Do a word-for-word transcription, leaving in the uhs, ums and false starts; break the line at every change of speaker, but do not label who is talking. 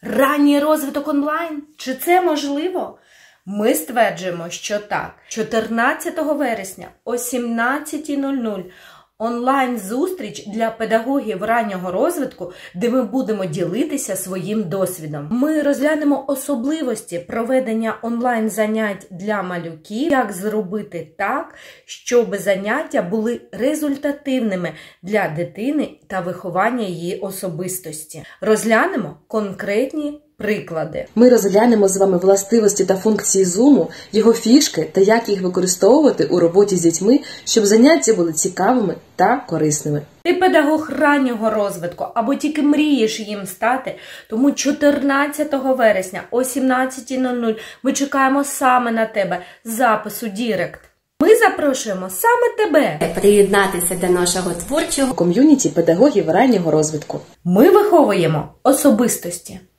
Ранній розвиток онлайн? Чи це можливо? Ми стверджуємо, що так. чотирнадцятого вересня о сімнадцятій нуль нуль онлайн-зустріч для педагогів раннього розвитку, де ми будемо ділитися своїм досвідом. Ми розглянемо особливості проведення онлайн-занять для малюків, як зробити так, щоб заняття були результативними для дитини та виховання її особистості. Розглянемо конкретні приклади.
Ми розглянемо з вами властивості та функції Zoom, його фішки та як їх використовувати у роботі з дітьми, щоб заняття були цікавими та корисними.
Ти педагог раннього розвитку або тільки мрієш їм стати, тому чотирнадцятого вересня о сімнадцятій нуль нуль ми чекаємо саме на тебе запис у Дірект. Ми запрошуємо саме тебе
приєднатися до нашого творчого
ком'юніті педагогів раннього розвитку.
Ми виховуємо особистості.